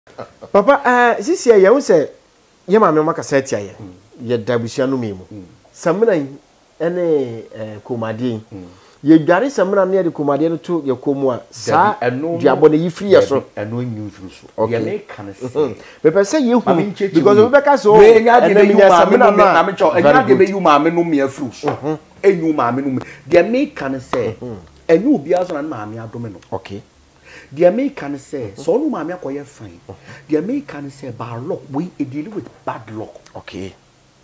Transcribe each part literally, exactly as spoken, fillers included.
Papa, uh, this year, you say, your mamma make a set here. Ye dabusiano memo. Samina any comadi. Ye gari samina near the comadian to your comua. Sa and no diaboni free as so. And no new fruit. Okay, can say. But say you because Rebecca so. And then you are giving you mamma no mere fruits. And you mamma. There may can say. And you be as an mammy abdomen. Okay. The American say, so no mammy acquire fine. The American say, bad luck, we deal with bad luck. Okay.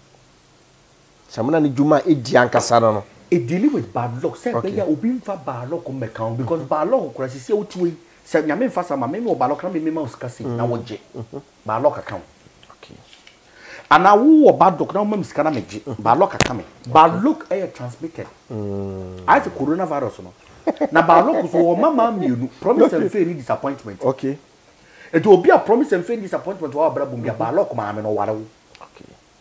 Someone need Juma eat Janka Sadano. It deal with bad luck. Say, okay, will be for bad luck on account because bad luck, crisis, so to say, Yamin Fassa, mammy, or bad luck, can be mouse casting. Now, what J. Bad luck account. Okay. And now, who bad luck, no mam's can make bad luck coming. Bad luck air transmitted. I the coronavirus. Na balok so mama mienu promise and fail disappointment. Okay. It will be a promise and fail disappointment to our brother be balok ma me no ware. Okay.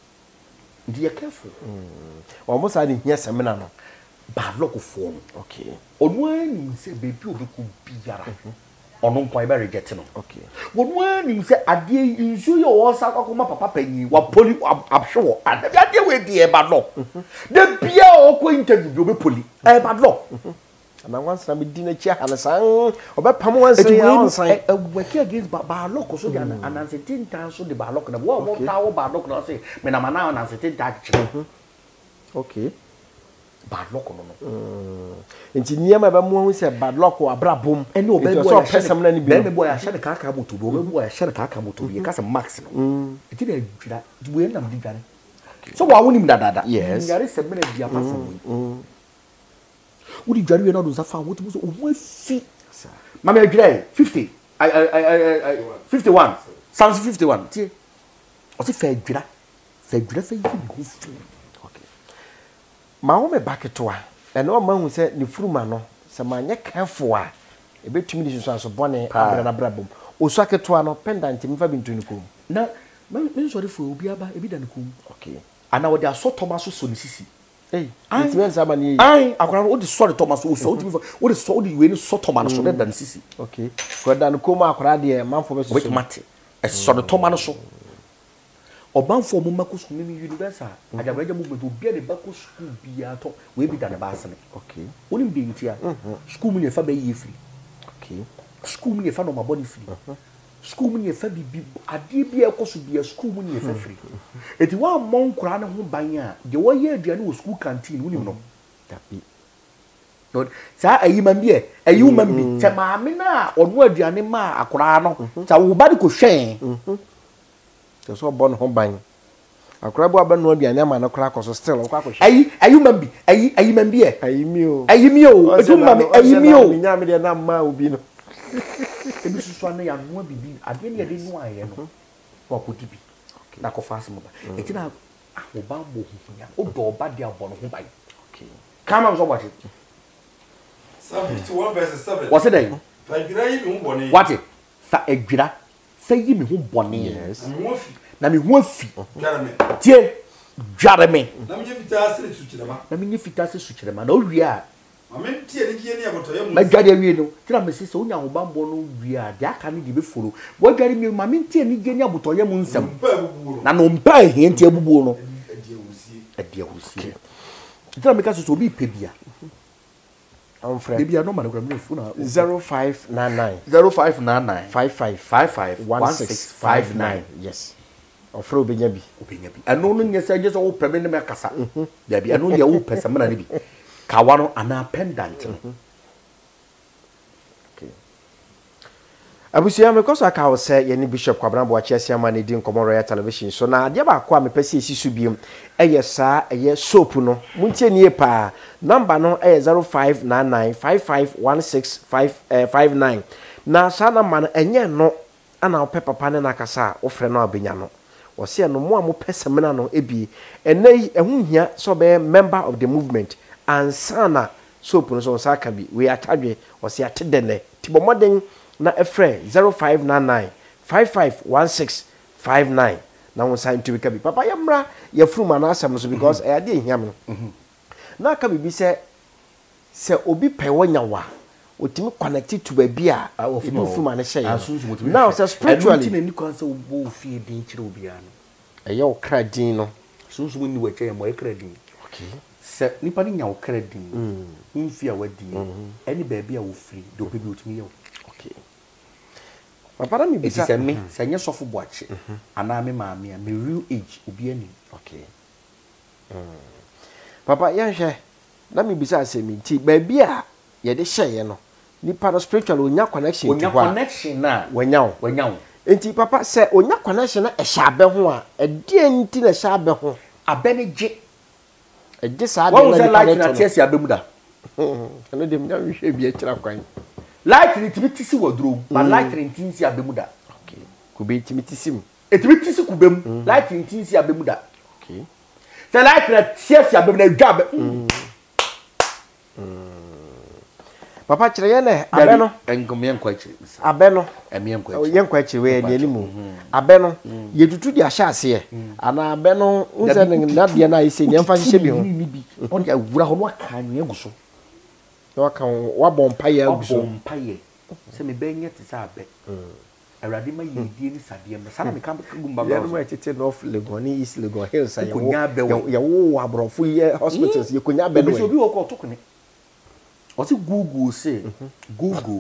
Be careful. Mm. Almost I didn't hear seminar no. Balok form. Okay. Onwan say baby obi ku biara. Ono nko e be reject no. Okay. Onwan say ade insu yo wo sa akoma papa panyi wa poli abhwe. Ade we be e balok. The bia o ko interview be poli. E balok. And I once I'm dinner chair and a sang about Pamuan say, a work against Barlock, so and answer ten times so the Barlock and a war tower Barlock, not say, when I'm now and answer ten times. Okay. Barlock, no. Engineer, my Bamu said Barlock or Brabum, and no baby boy, I shall a carcamu to boy, I shall a carcamu to be a cast of maximum. It didn't win and did. So I wouldn't that. Yes, there is a minute. Would you carry another Zafa? What was one feet? Mamma Gray, fifty. I, I, I, I, fifty one. Sounds fifty one. What's it fair? Gra? Fair gra for you. Okay. My home back to her. And no man who said, the Frumano, some man, you careful. A bit too many sons of Bonnie and a brabum. O socket to an pendant in Fabin to Nicum. Now, men sorry for be about a bit and coom. Okay. And now they are so Thomas so Sissy. Hey, I mean, I what is sorry Thomas who sold what is sold you any so Thomas so than Sissy. Okay. Got down coma cradi a man for which matter. A sort of Thomas so. Or bound for Mumakus Universal. I have read a movement to be a Bacchus school be at all. We be done a basin. Okay. Wouldn't be in here. School me if I be free. Okay. School me if I know my body free. School me if I be a D B A course be a school money if I free. It one monk crown home by ya. The one year the school canteen, will you know? That be. Not, sir, a human being, a human being, Tamamina, or word the anima, a crano, so body could shame. There's all born home buying. A crab will not be an man or crack or still or crack. A human being, a human being, a meal, a meal, a meal, a meal, Yammy and Amma will be. Missus Swanley and won't be. I didn't know I am. What could it be? Like a fast mother. It's not a bamboo. Oh, door, bad dear born home by. Okay. Come on, so what it? Seventy-one versus seven. What's the name? What it? A gra. Say me who bonny. Yes. Now me one feet. Dear Jeremy. Let me give it a switch. Let me give it a switch. Oh, we are. My daddy, you know, tell me, so young bamboo, we are that can be follow. What daddy, me, my minty and Genia Butoya some and on pie, he ain't able to a dear who see. Tell me, because it will be Pibia. I'm Fred, maybe I know my zero five nine nine zero five nine nine five five five five one six five nine. Yes. Or throw Benyabi. I know, yes, I just all permanent Macassa. There be, I know your old person. Kawano ana pendant. Okay. Abusia me koso aka wo se ye ni Bishop Kwabena bo achiasia ma ne din komo Royal Television. So na ade ba kwa me pese esisu biem eye sa eye soap no. Muntie nie pa. Number no eye zero five nine nine five five one six five nine. Na sa number no enye no ana wo papa ne na kasa wo frɛ no abenya no. Wo se no mo a mo pese mena no ebi enai ehun hia so be member of the movement. And sana soap no so saka bi we atadwe o se atedene tibo modern na efre zero five nine nine five five one six five nine na won sign to be kabi papa yamra ya fruma na asem so because e ade hiam no na ka bi se se obi pe wonya wa otimi connected to baby a edu fuma ne hye now say spiritually ni kwan say wo fie din kire obi an eye o kra din no sunsun ni we che mo e kra din okay se nipa ni nya wo kra din mfia wadi any baby a wo free do pe bi otimi ye okay papa na mi bisa se me se nya sofo boache ana me maame a me real age obi ani okay papa yan hwe na mi bisa se mi ti baby a ye de hye no nipa no spiritual onya connection onya connection na wanyaw wanyaw enti papa se onya connection na ehye abe ho a edie nti na ehye abe ho abe ne je edie sa de na light na tiesi abe mu da eno dem nya hwe bi akira kwan light ni timi tisi wodro ba light ni tinsi abe mu da okay kube timi tisi mu etimi tisi kube mu light ni tinsi abe mu da okay se light na tiesi abe mu na dwa abe papa kire ye na abe no engomye nkwa kire abe no emye nkwa kire ye nkwa kire we ni animu abe no ye tutu di ahase ye ana abe no unse na de na ise ni mfa hye bi ho on ya wura ho no aka nwe guso no aka wa bompa ye guso bompa ye se me benye ti sa abe awrade ma ye die ni sadie me sana me kan gumba ba ya no ma tete north legon ni east legon hills ya ya wo abrofo ye hospitals ye konya abe no so bi wo ko to kone What's it Google say? Google.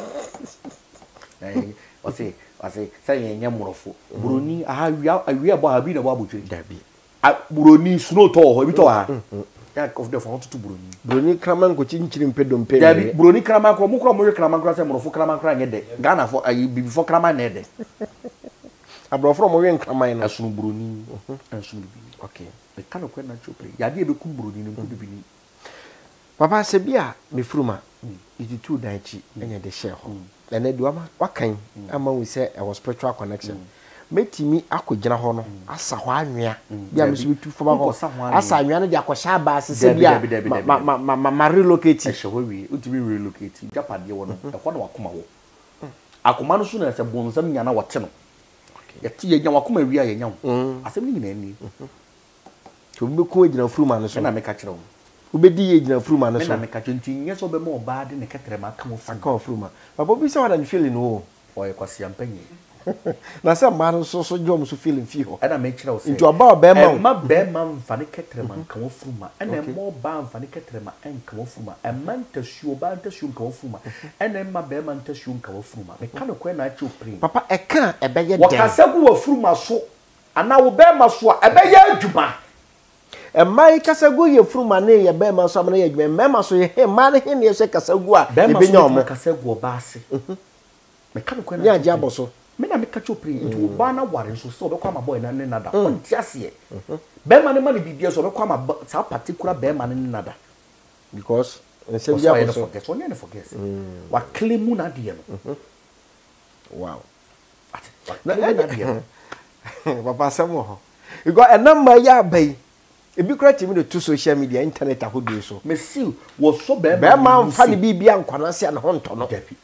Eh, what's it? What's it? Say nya morofo. Buroni aha wia awia bo abi na bo abotwe. Dabi. Ah buroni snow to ho bi to ha. Ya of the for to buroni. Buroni kraman ko chinchiri mpedom pe. Dabi buroni kraman ko mu kro mo kraman kra say morofo kraman kra nye de. Ghana for ayi before kraman na de. Abrofo mo wen kraman no. Asunu buroni. Asunu bi. Okay. E kan ko na chopre. Ya de be ku buroni no ku bi ni. Papa se bia me fruma itu tu dan chi enye de share ho na na duama wakan ama we say e was spiritual connection metimi akogina ho no asa ho anwea bia me so bitu fo ho asa anwea no de akosha ba se bia ma ma ma ma relocate e hwe wi utimi relocate japade wo no e ho na wakoma wo akoma no so na se bonsam nya na wote no ye ti ye nya wakoma wi a ye nya wo asem ni nyina ni to be ko gina fruma no so na me ka kire wo ubedi ye gina fruma no so na me ka twenti nye so be mo ba de ne ketere ma ka mo aka fruma papa bi se wa na feeling wo o ye kwasi ampanyi na se ma no so so jom so feeling fi ho na me kire wo se nti oba be ma ma be ma mfa ne ketere ma ka mo fruma na mo ba mfa ne ketere ma en ka mo fruma e man tasuo ba tasuo ka mo fruma na ma be ma tasuo ka mo fruma me ka no kwen na achi oprin papa e ka e be ye den wakasa ku wo fruma so ana wo be ma so e be ye adwuma e mai kasagu ye fruma ne ye be ma so amana ye adwuma me ma so ye he ma ne he ne ye kasagu a e be nya omo kasagu oba ase me ka no kwen na ya boso me na me ka chopri nti oba na ware so so be kwa ma boy na ne nada on ti ase be ma ne ma ne bibie so be kwa ma sa particular be ma ne nada because nse bia boso forget so ne forget wa claim na de no wow na na de papa samo ho because enamba ya bai ebi kura timi de to social media internet ahodo so me see wo so be be ma mfa ne bibia nkwana se na ho nto no dapi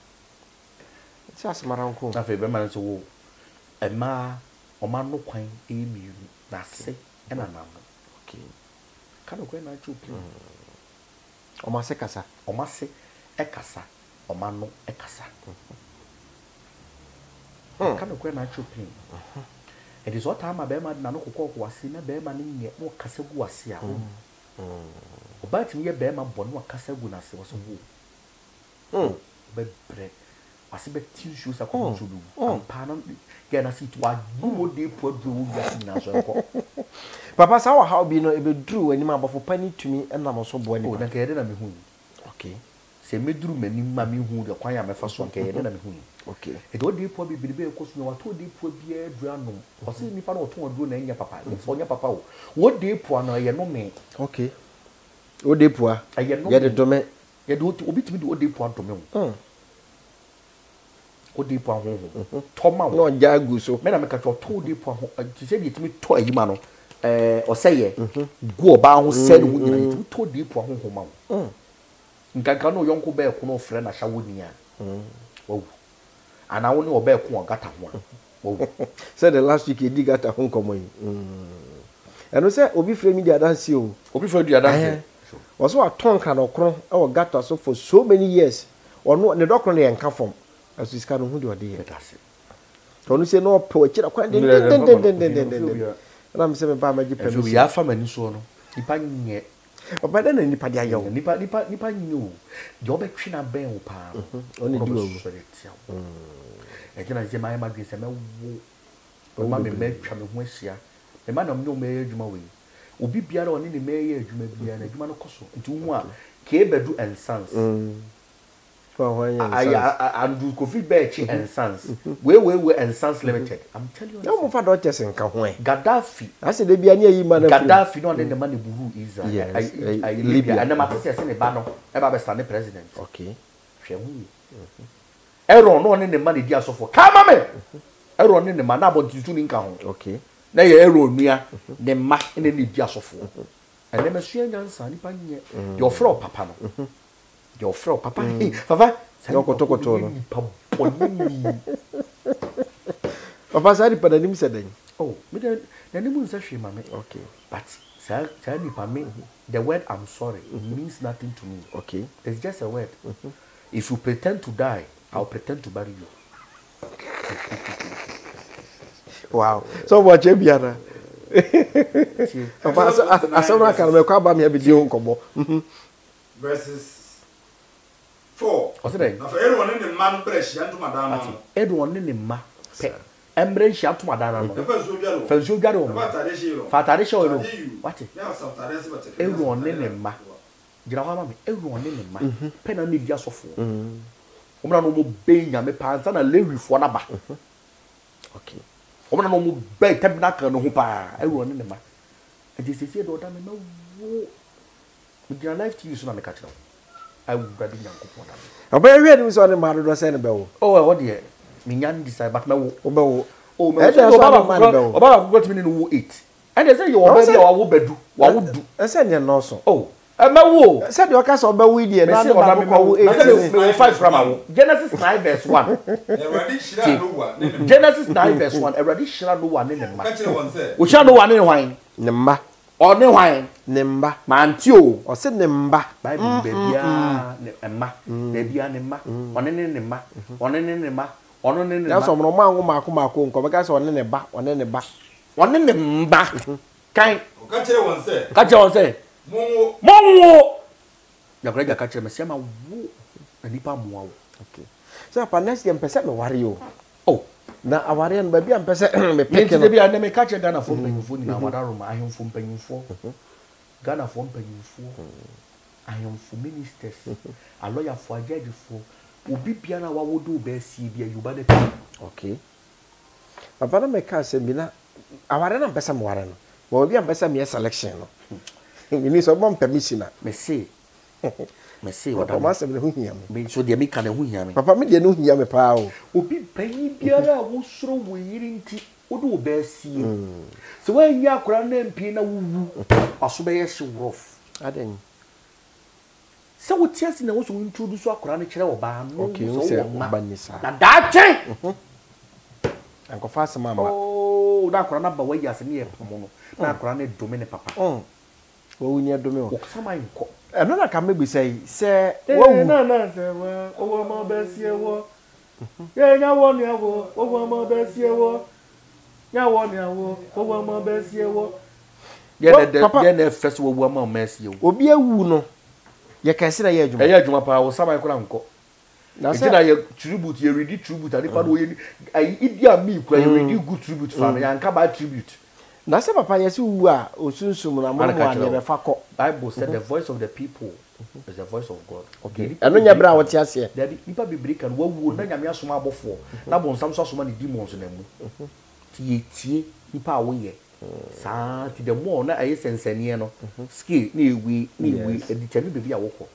se asmara nko na fe be ma so wo e ma o ma no kwan e miru na se e na na okay kana kwan na chupi o ma se kasa o ma se e kasa o ma no e kasa kana kwan na chupi it is what time be ma na no kokko wase na be ma ne nye no kasa gu wase a wo oba timi ye be ma bo no kasa gu na se wo so wo be bre wase be tissue sa ko so du ampa no ge na sit wa du de po du wo gasi na so ko papa sa wa how bi no e be dru ani ma bofo pani tumi na mo so bo ani na ke de na me hu okay se me dru mani ma me hu de kwan ya me fa so ke de na me hu okay e do de po bi bi be ko so wa to de po bi e dru anu o se ni pa no to dru na nya papa so nya papa wo wo de po na ye no me okay o de po a ye de do me ye do obi timi de o de po do me wo o de po ho ho to ma wo no ja gu so me na me ka to to de po ho ti se de timi to ayi ma no eh o se ye gu oba ho se de wo nyina timi to de po ho ho ma wo nkanka no yonko be ko no frɛ na shawo ni a wo ana wo ne oba ko gata ho wo said the last week he dig gata ho komo yi and no say obi frɛ media dance o obi frɛ media dance was so aton kan okro e wo gata so for so many years ono ne dokro ne enka fom aso sika no hu de ode ye that's it to no se no pe akira kwa den den den den den den na me se me ba maji pe mi ya fa mani so no nipa nye papa den na nipa dia yawo nipa nipa nipa nyu de obetwe na ben wo pa oni di wo mm e kina je mai ma se me wo ma me me twa me ho ahia me ma na me me adwuma we obi biara oni ne me ye adwuma biara na adwuma no koso nti hu a ke bedu and sons I Andrew Kofi Bechi and Sons. We we we and Sons Limited. I'm telling you. No more for doctors in Kahwe. Gaddafi. I said they be near you, man. Gaddafi no the money buru is yes, I Libya. And the matter says in the banner. Eba stand the president. Okay. Shehu. Aaron no the money dia so for. Come me. Aaron the man about to tune in ka. Okay. Na ye Aaron mia the ma in the dia so for. And them sua nyansa nipa nye. Your fro papa no. Your friend, Papa. Hey, Papa. Toko toko toko. Papa, sorry, but I didn't say that. Oh, me the the name is actually mama. Okay. But sir, tell me, Papa, the word "I'm sorry" means nothing to me. Okay. It's just a word. If you pretend to die, I'll pretend to bury you. Wow. So what you be ana? Papa, asama kan me kwa ba me be di nkomo. Verses four. What's it? Now for everyone in the man bresh yanto madana. Everyone in the ma pe. Embre yanto madana no. Fanso garo. Fatare show no. What? Everyone in the ma. Gira wa ma me. Everyone in the ma. Pe na ne bia sofo. Omra no mo be nya me panza na lewifo na ba. Okay. Omra no mo be tabernacle no ho pa. Everyone in the ma. And this is do da me no wo. With your life to use na me catch now. I would rather nyankopon na. Oba ehwe ni so ne ma do se ne be wo. Oh, what there? Me nyan decide but me wo. Oba wo. Oh, me so oba ba oba ba go to me no wo eight. And they say you oba dia wa wo bedu, wa wo du. E se ne no so. Oh, e ma wo. Se de o ka so oba wo die na na ba ko wo eight. Me wo five from wo. Genesis nine verse one. Eradi shira no wa. Genesis nine verse one. Eradi shira no wa ne ne ma. Ka kire won se. Wo shira no wa ne hwan? Ne mba. O ne hwan? Ne mba. Manti o. O se ne mba. Bible bebia ne emma. Bebia ne mma. One ne ne mma. One ne ne mma. Ono ne ne mba. Ya so mo ma ngo mako mako nko be ka se one ne ba, one ne ba. One ne mba. Kan. Ka kire won se. Ka kire won se. Monwo. Monwo. Ya kure ka kire me se ma wo. Anipa moa wo. Okay. So pa next year pese me ware yo. Oh. Na aware no ba bia pese me peke no. Me bia na me ka kire Ghana fo mpanyimfo ni na wada roma ahemfo mpanyimfo. Ghana for mpanyimfo. Ahemfo ministers. A lawyer for judge for. Obi bia na wa wodo be si bia yuba de. Okay. Papa na me ka se bi na aware na pese me ware no. Wo bia pese me selection no. Me ni so bom permission na. Me say. Me say what am I saying hu hia me. Me so de me ka na hu hia me. Papa me de no hia me pa o. Obi panyi biara wo soro wo yiri nti wodo be si. So when you akura na mpi na wuwu aso be ye rough. Aden. So what tiasi na wo so introduce akura na kire wo ba no. Okay, so ba ni sa. Na da che. Anko fa sama ma. Oh, da akura na ba wa ya se ne ye pomo no. Na akura na do me ne papa. Oh. Wo wu ni do me o. Wo sama nko. Eno na ka megbe sei se wo wu na na se wa owo mo be si ewo. Ye nya wo ni awo, owo mo be si ewo. Nya wo ni awo, owo mo be si ewo. Ye na de ye na first wo wo mo me si ewo. Obi awu no. Ye ka se na ye adwuma. Ye adwuma pa wo sama ikura nko. Na se na ye tribute ye ready tribute ade pa do ye ai idi ami ikura ye ready good tribute fa na yanka ba tribute. Na se papa yesi wu a osunsum na mo mo ane be fa ko. Bible said the voice of the people is the voice of God. Okay. Eno nya bra wote ase. There be nipa bebre kan wawu na nyame asoma abofo. Na bon sam so asoma ni demons na mu. Tie tie nipa awo ye. Sa ti the more na aye sensanie no. Skill na ewi na ewi edicha ni bebi awoko.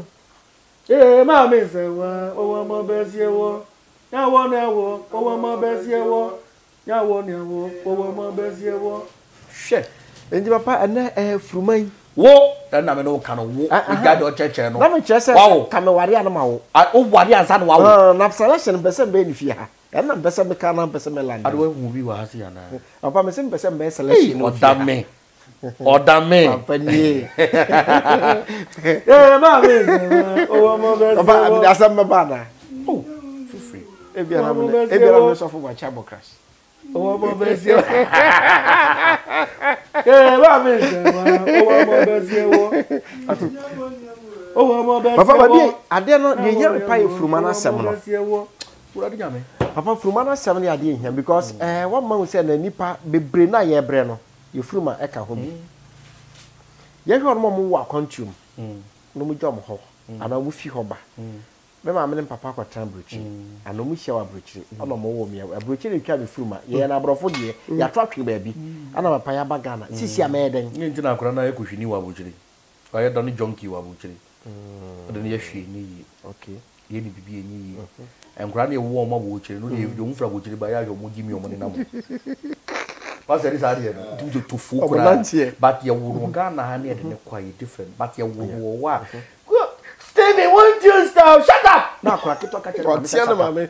Eh ma me se wa owo mo be sie wo. Ya wo na wo owo mo be sie wo. Ya wo ni wo owo mo be sie wo. She. Endi papa ana eh fruman. Wo na me no kan wo. We ga do cheche no. Na me chese ka me ware ana ma wo. O ware ansa no wa wo. Ah na selection be se be ni fi ha. Na be se me ka na be se me land. Ado hu bi wa hasi ana. Papa me se be se me selection no. O da me. Odame. Papa ni. Eh, ma me. Oh, mo be. Papa, mi asam me bana. Oh, feel free. Ebi ana me. Ebi ana me so for my chabo crash. Oh, mo be se. Eh, ma me. Oh, mo be se wo. Oh, mo be se. Papa, baby, ade no de nya me pa efuruma na asem no. Urade nyame. Papa, furuma na asem ne ade ehia because eh one man say na nipa bebre na ye bre no. Efuruma e ka ho bi. Ye hwe no mo wo akontum. Mm. No mu jom ho. Ana mu fi ho ba. Mm. Me ma me papa kwatan brochi. Ana mu hia wa brochi. Ana mo wo me brochi le twa me furuma. Ye na brofo de ya to atwe ba bi. Ana papa ya ba Ghana. Sisi a me den. Ni ntina akora na ye kohwini wa brochi. Wa ye don jonki wa brochi. Mm. Ode ne ye hwe ni. Okay. Ye ni bibi ni. Enkora na wo ma brochi no de yo mfra brochi ba ya yo mo gimi o mo ni na mo. What's the reason? Do to focus, but your woman Ghana and quite different. But your woman, what? Stevie, won't you stop? Shut up! Now, crack it, talk at your mammy.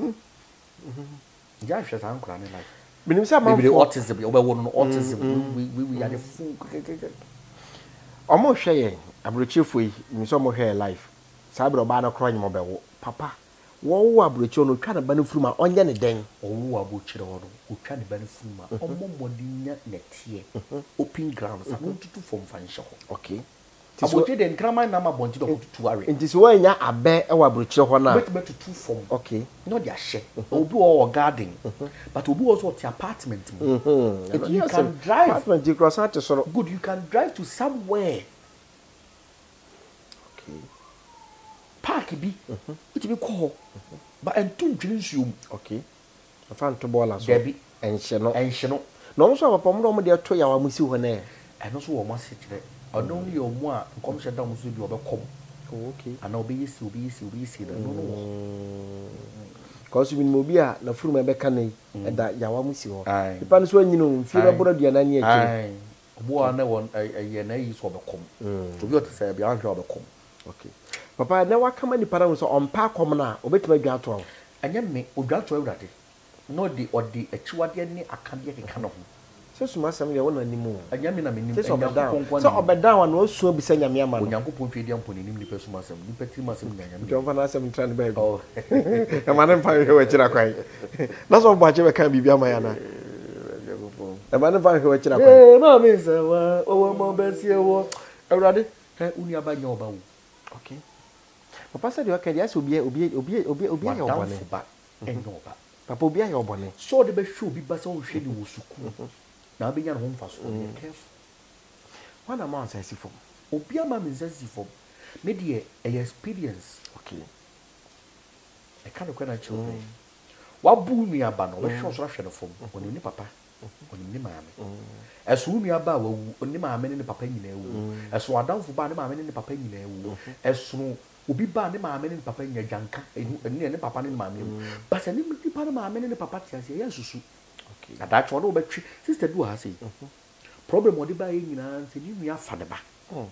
Yeah, she's uncle in life. Maybe the autism, over one autism, we are the fool. Almost saying, I'm rich if we in some hair life. Sabro Bana crying mobile, Papa. Wo abrocho no twa na banu furuma onye ne den owo abochire ho no twa ne banu furuma ommo modinya netie open ground sa no tutu from fansho okay abochire den kraman na ma bonti do tutu are nti so wanya abe e wa abrochire ho na bet bet tutu from okay no dia she obi o garden but obi also at apartment if you can drive apartment you cross out so good you can drive to somewhere park bi it be call but and two drinsium okay I found to ball as debi enhye no enhye no no so papa mo mo de to ya wa musi ho na e no so wo ma se kire odon ye omu a nkom hye da mo so bi obekom okay ana obi yesi obi yesi obi yesi no no cause we mo bi a na furu me be ka nei e da ya wa musi ho ipa no so anyino mfi be boro dua na ne e kire obo a na won ye na yi so obekom obi o te se bi an hwe obekom okay Papa, na wakama ni para so ompa kom na obetuma dwa to awo anya me odwa to awurade no di odi achiwade ni akade keka no ho se suma sam ye wona nimu anya me na me nim se obedan se obedan wa no osuo bi se nyame ama no onyankopon twedi ampo ni nim ni pesuma sam ni peti ma sam nyanya me jo fa na sam tran ba go e ma nem pa he we kira kwai na so bo be kan bibia ma ya na e ma nem pa he we kira kwai eh ma me se wa o mo be sie wo awurade he uni abanya oba wo okay Papa said you can yes obi obi obi obi obi ya obone enyo ba Papa obi ya obone so de be show bi ba so hwe ni wo suku na abenya no ho mfa so be careful one amount say si form obi ama me say si form me de e experience okay e kan ko na children wa bu mi aba no we hwe so hwe no form oni ni papa oni ni maame esu mi aba wa wu oni maame ni papa nyina ewu esu adanfo ba ni maame ni papa nyina ewu esu obi ba ne maame ne papa nya janka eni ne papa ne maame mu but eni mi papa ne maame ne papa tia se ya susu okay na da chwo do be twi sister do ha sei problem odi ba ye nyina se ni nua fa de ba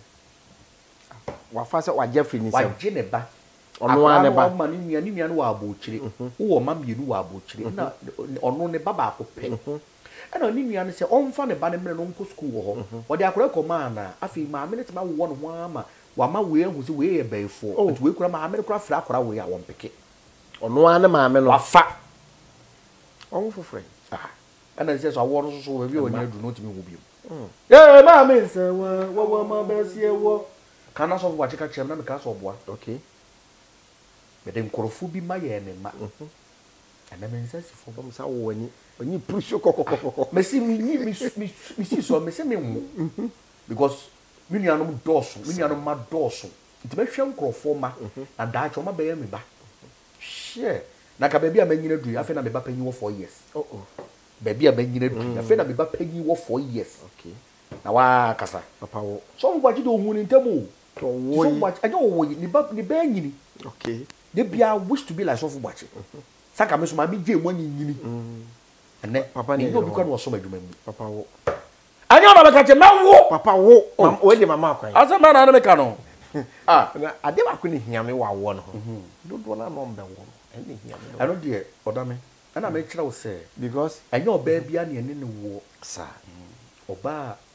wa fa se wa Jeffrey ni se wa je ne ba ono wa ne ba ma ni nua ni nua no wa abochire wo ma mienu wa abochire na ono ne ba ba ko pe ana ni nua ne se onfa ne ba ne mre no nko school wo ho odi akora ko ma na afi maame ne tema wo no ho ama wama we ehu se we ye bayfo nti we kura ma ame kura fra kura we ya won peke ono ane ma ame no wafa on fofre ah ana se so awo no so we bi onya du no timi hu bi eh ma ame se wa wa ma ba sie wo kana so wa chika chem na me ka so boa okay me de nkorofo bi ma ye ne ma ana me nsa si fo bom sa wo wani oni pusho kokokoko me si mi ni mi mi si so me se me hu because mini anum doso mini anum ma doso ntime hwe nkrofo ma na da cho ma be ya me ba share na ka ba bia manyina du afi na me ba panyi wo four years oh oh ba bia manyina du afi na me ba panyi wo four years okay na wa kasa papa wo so ngwa ji do hu ni ntemu to wo so ngwa ajo wo ni ba ni ba nyini okay de bia wish to be like so fu gbachi saka me so ma bi je mo nyini ene papa ni no bi kwa no so madwuma mu papa wo anya na beka che ma wo papa wo wo de mama akwan asa ma na na meka no ah na ade ba ko ni hiame wa wo no dodo na no mbe wo ene hiame no ano de odame ana me kira wo se because anya oba bia ne ne ne wo sa oba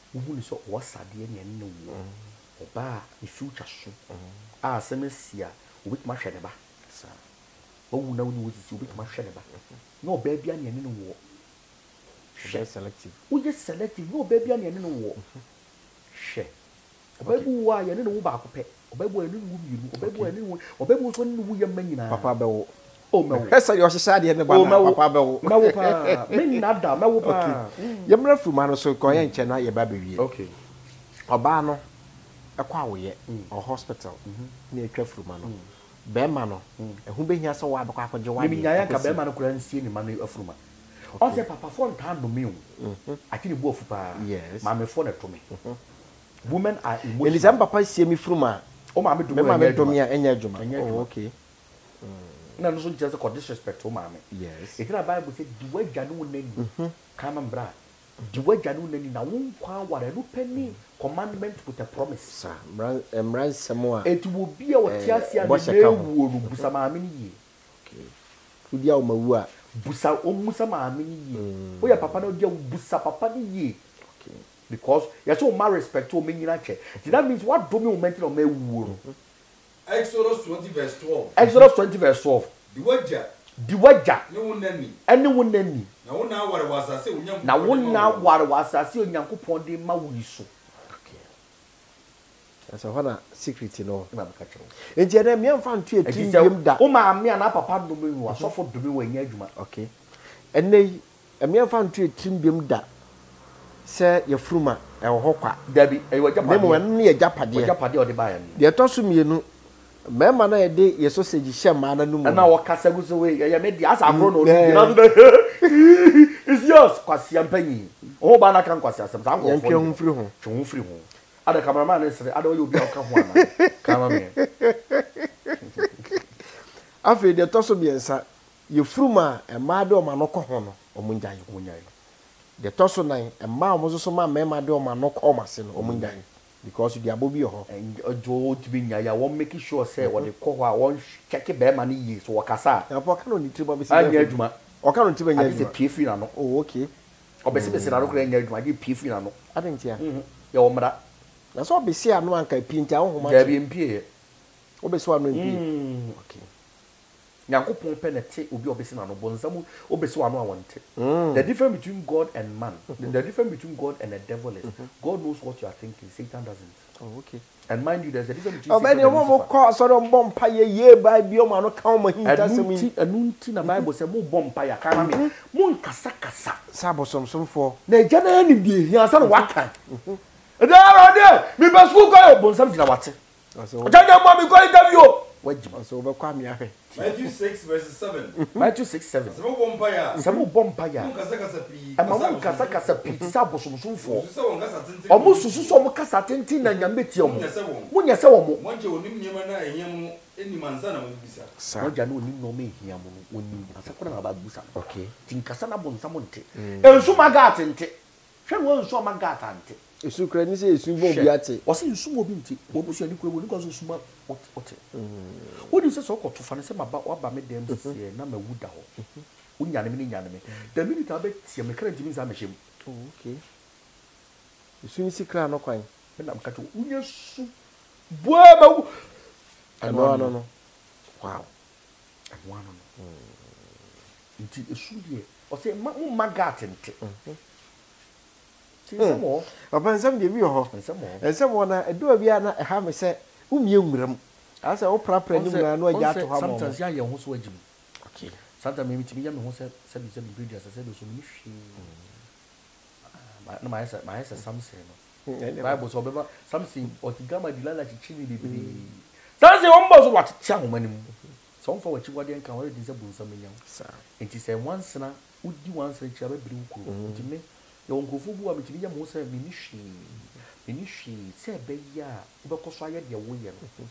Who is what Sadia and no Oba, the future soon. Ah, Semesia, with my shedaba. Oh, no, no, with my shedaba. No baby and in the war. Very selective. We just selective, no baby and in the war. She. Baby, why you know about pet, or baby, or baby, or baby, when we are many. Papa Bell. Oh, no, yes, you're society and the Papa Bell. Maupa, many nada, Maupa. Yamra from Mano so coin chena your baby. Okay. Obano, a quawy or hospital near Trefrumano. Bemano, who be here so wide because of your Maybe I can Bemano couldn't see any money of Ruma. Also, Papa phone time to me. I think both yes, Mamma phone to me. Women are emotional. In December, Papa see me from my oh, Mamma do me and your oh, okay. No, no, just a disrespect to Mamma. Yes, if the Bible said, the way Janu name, come and bra. The way Janu name, now won't quite what a penny commandment with a promise. Sir, Embrace some more. It will be our Tiasia, what's a cow, Busamamini. Okay. Udia Mawa, Busa, O Musamamini. We are Papa no Busa Papa ye. Because you so my respect to me in that. That means what do you mention on me? Exodus twenty verse twelve. Exodus twenty verse twelve. The wager. The wager. No one any. Anyone any. Now now what was I say? Now one now what was I say? Yanko Pondi Mauiso. Okay. That's a honor secret, you know. And Jeremy, I'm found to a team that. Oh, my, me and Papa do me was offered to me when you're okay. And they, a mere found to a team that. Say your fruma, our hawker. Debbie, I was near Japadi, Japadi or the Bayan. The Tossum, you know, Mamma, a day, your sausage sham, man, and now Casa goes away. I made the ass. I'm grown. It's yours, Quasiam Penny. Oh, Banacan Quasias, I'm going through home. To free home. Other cameraman said, I don't you be a cameraman. After the Tossum, sir, your fruma, and Mado Manoko Hono, or Munjay. The torso nine and ma was also my mamma do my no commerce or mundan because you are Bobby and a Joe to be I won't make sure say what they call I won't check a bear money years or Cassa. Now, what can only to Bobby Sayajuma or can't tell me a P Finano? Oh, okay. Or basically, I don't engage my P Finano. I think, yeah, your mother. That's all be see. I'm no one can paint out my P. Obeswan, okay. Yankopon penete obi obesi na no bonzamu obesi wano awante. The difference between God and man, the difference between God and the devil is God knows what you are thinking, Satan doesn't. Oh, okay. And mind you, there's a difference between Satan and Lucifer. Oh, so don't bomb pie ye by bioma no count my hinta. Anunti na Bible say mo bomb pie kama me. Mo nkasa kasa. Sabo som som for. Na jana ni bi hi ansa no waka. There are there. Me be school go bonsam dina wate. So. Jana mo me go interview. Wajima so be kwa me ahwe. Matthew six verse seven. Matthew six seven. Some bompire. Some bompire. Kasa kasa pi. Ama kasa kasa pi sa bosomsomfo. Omo susu so mo kasa tenten na nyame tie omo. Munya se omo. Monje onim nyema na ehia mu eni manza na mo bisa. Monja na onim no me ehia mu onim. Asakora na ba busa. Okay. Tin kasa na bonsam nte. Ensu maga tente. Hwe wo ensu maga tante. Esu kra ni se esu bo bi ate. O se ensu mo bi nti. Wo bo so ani kura wo ni ko so suma ote. What you say so called to find some about what by me them say na me wuda ho. Unya ne me nya ne me. The minute I bet tie me kra ntimi sa me hjem. Oh okay. Esu ni sikra no kwan. Me na mka to unya su. Boa ba. Ano no no. Wow. Ano no no. Nti esu die. O say ma mo magat nte. Nsemo. Papa nsem de bi ho. Nsemo. Nsemo na edo bia na e ha me se umie nwuram. Asa o prapra ni nwura no agya to ha mo. Sometimes ya ye ho so agim. Okay. Sometimes me mitimi ya me ho se se bi se ingredients se do so me hwe. Na my say my say something no. Bible so be something otigama dilala chichini bibiri. Something on boss what tia ho manim. So on for what you wade nkan where dey say bunsa menyam. Sa. Enti say once na udi once chia be biri ukuru. Enti me yo nkofo bu a mitimi ya me ho se me ni hwe. Me ni hwe se be ya ubekoso aye de wo ye no.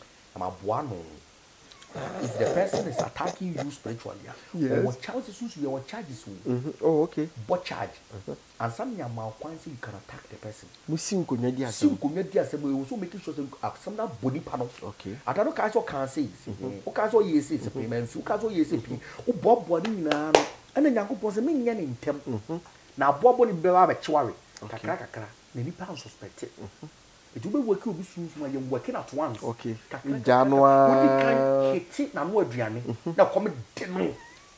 If the person is attacking you spiritually, yes. Or charges you, or charges you. Mm-hmm. Oh, okay. But charge. Mm-hmm. And some young man you can attack the person. Musim kunyadia. Sim kunyadia. Se we also making sure some that body panel. Okay. I don't know what can say. Okay, so yes, it's a payment. Okay, so yes, it's a Bob body na. And then you go pose me nyan intem. Na Bob body be ba chware. kakra kakra na nipa suspect it will be working obi sunsun aye working at once okay kakra January we kan hiti na no aduane na come de no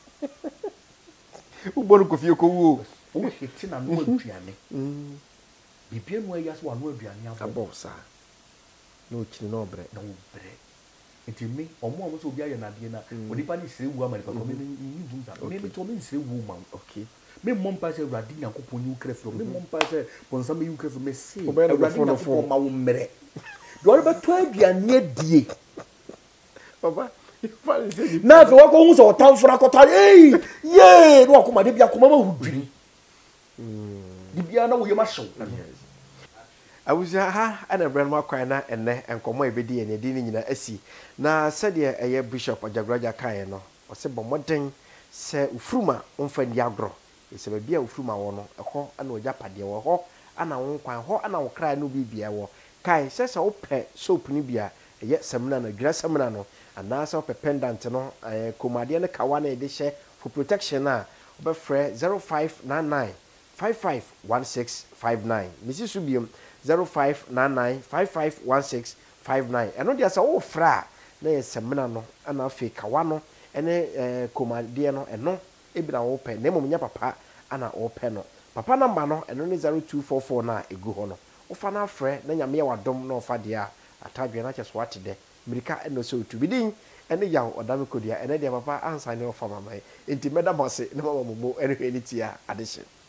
ubonu ko fie ko wo o hiti na no aduane mm bibia no ayi aso no aduane abo sa no chini no bre no bre enti me omo omo so obi aye na de na onipa ni sire wu amari papa me ni vunza me me to me sire wu man okay me mom pa se uradi nyankopon yu krefo me mom pa se ponsa me yu krefo me se uradi nyankopon ma wo mre do ba to aduane adie papa na fe wako hu so otamfura kota eh ye no akoma de bia akoma ma hudwiri mm di bia na wo yema hyew awuza ha ana brand ma kwan na enne enkomo ebedi ene di ni nyina asi na sede eye bishop Ajagurajah kan no o se bomoden se ufruma onfa ndi agro se ba bia ufruma wo no eho ana oja pade wo ho ana won kwan ho ana wo kra no bibia wo kai se se wo pe soap ni bia eye semna na dwira semna no ana se wo pe pendant no eh komade ne kawa na ede hye for protection na oba frɛ zero five nine nine five five one six five nine misi subium zero five nine nine five five one six five nine eno dia se wo fra na ye semna no ana fe kawa no ene eh komade no eno ebina wo pe na mom nya papa ana wo pe no papa number no eno ne zero two four four na egu ho no wo fa na frɛ na nyame ya wadom na ofa dia atadwe na cheso ate de mirika eno so tu bidin ene ya odame kodia ene dia papa ansa ne ofa mama enti meda mose ne mama mumo ene hwe ni tia adehye